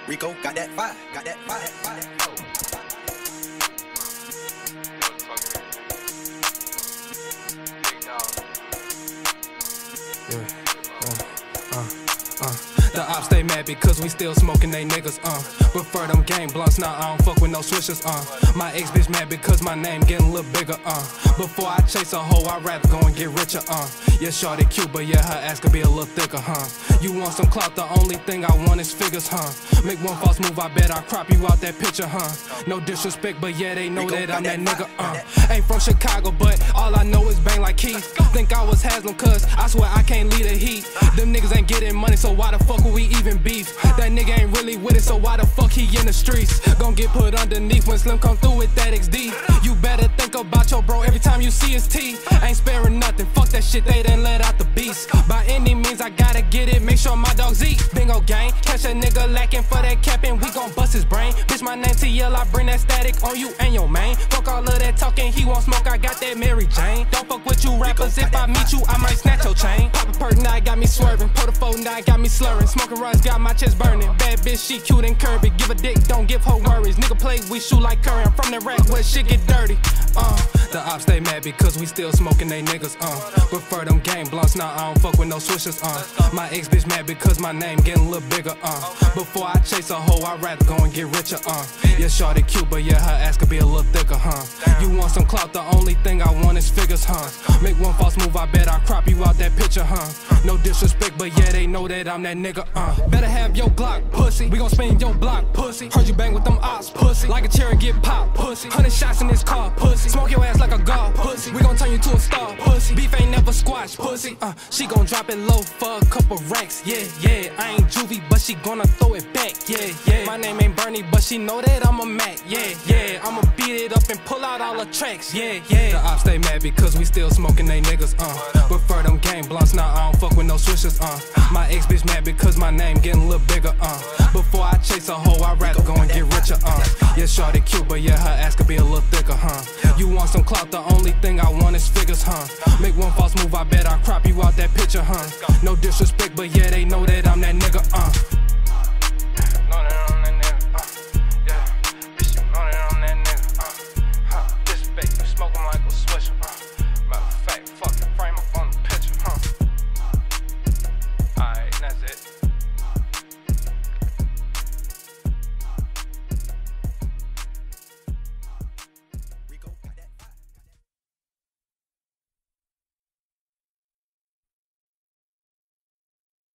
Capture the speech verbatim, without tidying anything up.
Rico got that fire, got that fire, fire. Yeah, uh, uh, uh. The ops stay mad because we still smoking they niggas, uh. Prefer them game blunts, nah, I don't fuck with no swishers, uh. My ex bitch mad because my name getting a little bigger, uh. Before I chase a hoe, I'd rather go and get richer, uh. Yeah, shorty cute, but yeah, her ass could be a little thicker, huh. You want some clout, the only thing I want is figures, huh. Make one false move, I bet I'll crop you out that picture, huh. No disrespect, but yeah, they know Rico that I'm that, that nigga, uh. Ain't from Chicago, but all I know is bang like Keith. Think I was Haslam, cause I swear I can't lead a heat. Them niggas ain't getting money, so why the fuck would we even beef? That nigga ain't really with it, so why the fuck he in the streets? Gon' get put underneath when Slim come through with that X D. You better think about your bro every time you see his teeth. Ain't sparing nothing, fuck that shit, they done let out the beast. By any means, I gotta get it, make sure my dogs eat. Bingo gang, catch a nigga lacking for that cap and we gon' bust his brain. Bitch, my name T L, I bring that static on you and your main. Fuck all of that talking, he won't smoke, I got that Mary Jane. Don't fuck with you rappers, if I meet you, I might snatch your chain. Pop a perk, now got me swerving, put a phone, now got me slurring. Smoking runs, got my chest burning. Bad bitch, she cute and curvy. Give a dick, don't give her worries. Nigga play, we shoot like Curry. I'm from the rack where shit get dirty. Uh, the ops stay mad because we still smoking they niggas. Uh, prefer them game blunts, nah, I don't fuck with no swishers. Uh, my ex bitch mad because my name getting a little bigger. Uh, before I chase a hoe, I'd rather go and get richer. Uh, yeah, shorty cute, but yeah, her ass could be a little thicker, huh. You want some clout, the only thing I want is figures, huh. Make one false move, I bet I'll crop you out that picture, huh. No disrespect, but yeah, they know that I'm that nigga, uh. Better have your Glock, pussy. We gon' spin your block, pussy. Heard you bang with them ops, pussy. Like a cherry get popped, pussy. Hundred shots in this car, pussy. Smoke your ass like a god, pussy. We gon' turn you to a star, pussy. Beef ain't never squash, pussy. Uh, she gon' drop it low for a couple racks, yeah, yeah. I ain't juvie, but she gonna throw it back, yeah, yeah. My name ain't Bernie, but she know that I'm a Mac, yeah, yeah. I'ma beat it up and pull out all the tracks, yeah, yeah. The ops stay mad because we still smoking they niggas, uh. Prefer them game blunts, nah, I don't fuck with no swishers, uh. My ex bitch mad because my name getting a little bigger, uh. Before I chase a hoe, I'd rather go and get richer, uh. Yeah, shorty cute, but yeah, her ass could be a little thicker, huh. You want some clout, the only thing I want is figures, huh. Make one false move, I bet I'll crop you out that picture, huh. No disrespect, but yeah, they know that I'm that nigga, uh. Know that I'm that nigga, uh. Yeah, bitch, you know that I'm that nigga, uh. Huh. Disrespect, you smoking like a swisher, uh.